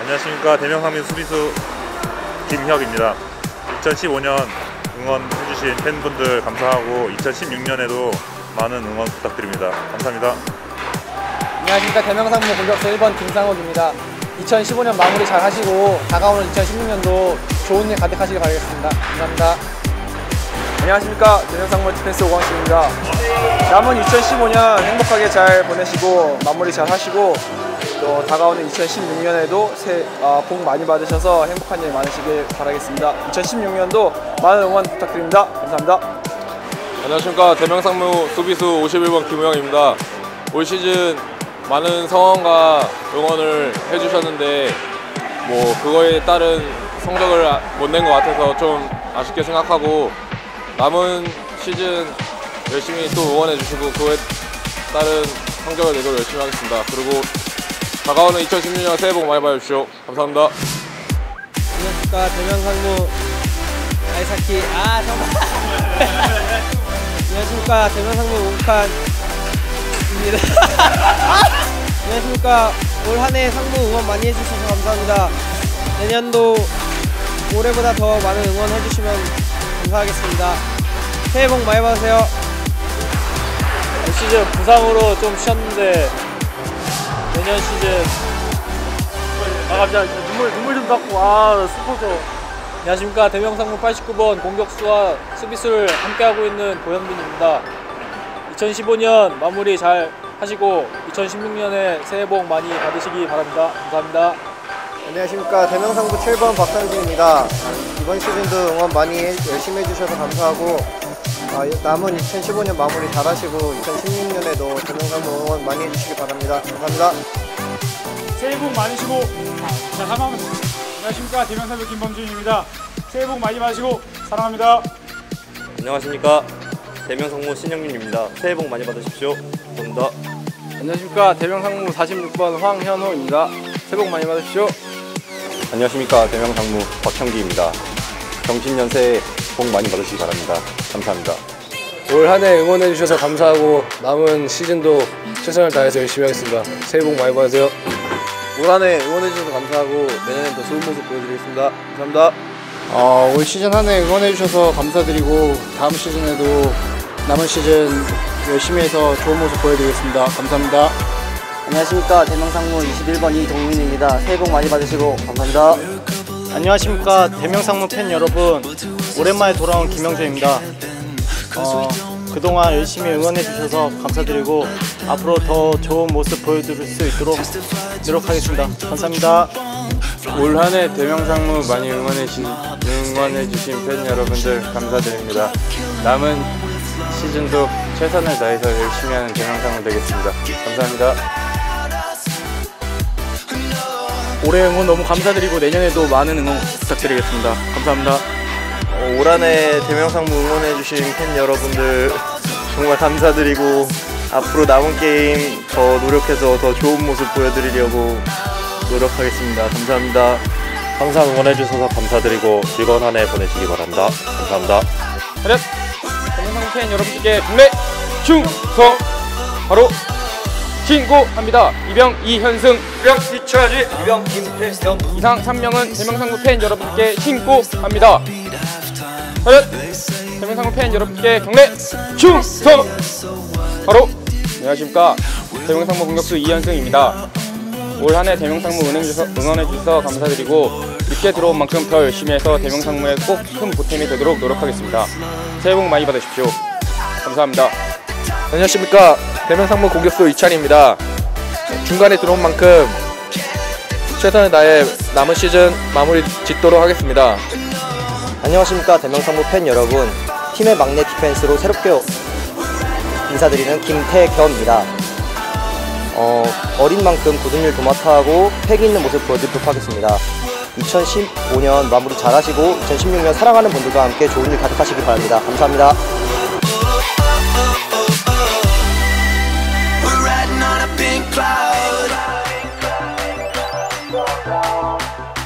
안녕하십니까. 대명상민 수비수 김혁입니다. 2015년 응원해주신 팬분들 감사하고 2016년에도 많은 응원 부탁드립니다. 감사합니다. 안녕하십니까. 대명상무 공격수 1번 김상욱입니다. 2015년 마무리 잘 하시고 다가오는 2016년도 좋은 일 가득하시길 바라겠습니다. 감사합니다. 안녕하십니까. 대명상무 디펜스 오광식입니다. 남은 2015년 행복하게 잘 보내시고 마무리 잘 하시고 또 다가오는 2016년에도 복 많이 받으셔서 행복한 일 많으시길 바라겠습니다. 2016년도 많은 응원 부탁드립니다. 감사합니다. 안녕하십니까. 대명상무 수비수 51번 김우영입니다. 올 시즌 많은 성원과 응원을 해주셨는데 그거에 따른 성적을 못 낸 것 같아서 좀 아쉽게 생각하고 남은 시즌 열심히 또 응원해 주시고 그거에 따른 성적을 내도록 열심히 하겠습니다. 그리고 다가오는 2016년 새해 복 많이 받으십시오. 감사합니다. 안녕하십니까. 대명상무 아이사키 안녕하십니까. 대명상무 웅칸입니다. 안녕하십니까. 올 한 해 상무 응원 많이 해주셔서 감사합니다. 내년도 올해보다 더 많은 응원 해주시면 감사하겠습니다. 새해 복 많이 받으세요. 올 시즌 부상으로 좀 쉬었는데 내년 시즌 갑자기 눈물 좀 닦고 슬퍼져. 안녕하십니까. 대명상무 89번 공격수와 수비수를 함께하고 있는 고현빈입니다. 2015년 마무리 잘 하시고 2016년에 새해 복 많이 받으시기 바랍니다. 감사합니다. 안녕하십니까. 대명상무 7번 박상진입니다. 이번 시즌도 응원 많이 열심히 해주셔서 감사하고 남은 2015년 마무리 잘 하시고 2016년에도 대명상무 응원 많이 해주시기 바랍니다. 감사합니다. 새해 복 많으시고 안녕하십니까. 대명상무 김범준입니다. 새해 복 많이 받으시고 사랑합니다. 안녕하십니까. 대명상무 신영민입니다. 새해 복 많이 받으십시오. 감사합니다. 안녕하십니까. 대명상무 46번 황현호입니다. 새해 복 많이 받으십시오. 안녕하십니까. 대명상무 박형기입니다. 경신년새에 복 많이 받으시기 바랍니다. 감사합니다. 올 한 해 응원해주셔서 감사하고 남은 시즌도 최선을 다해서 열심히 하겠습니다. 새해 복 많이 받으세요. 올 한 해 응원해주셔서 감사하고 내년엔 더 좋은 모습 보여드리겠습니다. 감사합니다. 올 시즌 한 해 응원해주셔서 감사드리고 다음 시즌에도 남은 시즌 열심히 해서 좋은 모습 보여드리겠습니다. 감사합니다. 안녕하십니까. 대명상무 21번 이동민입니다. 새해 복 많이 받으시고 감사합니다. 안녕하십니까. 대명상무 팬 여러분, 오랜만에 돌아온 김영재입니다. 그동안 열심히 응원해 주셔서 감사드리고 앞으로 더 좋은 모습 보여드릴 수 있도록 노력하겠습니다. 감사합니다. 올 한 해 대명상무 많이 응원해주신 팬 여러분들 감사드립니다. 남은 시즌도 최선을 다해서 열심히 하는 대명상무 되겠습니다. 감사합니다. 올해 응원 너무 감사드리고 내년에도 많은 응원 부탁드리겠습니다. 감사합니다. 올 한 해 대명상무 응원해주신 팬 여러분들 정말 감사드리고 앞으로 남은 게임 더 노력해서 더 좋은 모습 보여드리려고 노력하겠습니다. 감사합니다. 항상 응원해주셔서 감사드리고 즐거운 한 해 보내시기 바랍니다. 감사합니다. 대명상무 팬 여러분들께 국내 충성 바로 신고합니다. 이병 이현승 이병 이철지 이병 김태형 이상 3명은 대명상무 팬 여러분께 신고합니다. 대명상무 팬 여러분께 경례 충성 바로 안녕하십니까. 대명상무 공격수 이현승입니다. 올 한 해 대명상무 응원해주셔서 감사드리고 늦게 들어온 만큼 더 열심히 해서 대명상무에 꼭 큰 보탬이 되도록 노력하겠습니다. 새해 복 많이 받으십시오. 감사합니다. 안녕하십니까. 대명상무 공격수 이찬입니다. 중간에 들어온 만큼 최선을 다해 남은 시즌 마무리 짓도록 하겠습니다. 안녕하십니까. 대명상무 팬 여러분, 팀의 막내 디펜스로 새롭게 인사드리는 김태겸입니다. 어린 만큼 굳은 일 도맡아하고 패기 있는 모습 보여드리도록 하겠습니다. 2015년 마무리 잘 하시고 2016년 사랑하는 분들과 함께 좋은 일 가득하시기 바랍니다. 감사합니다. We're riding on a pink cloud.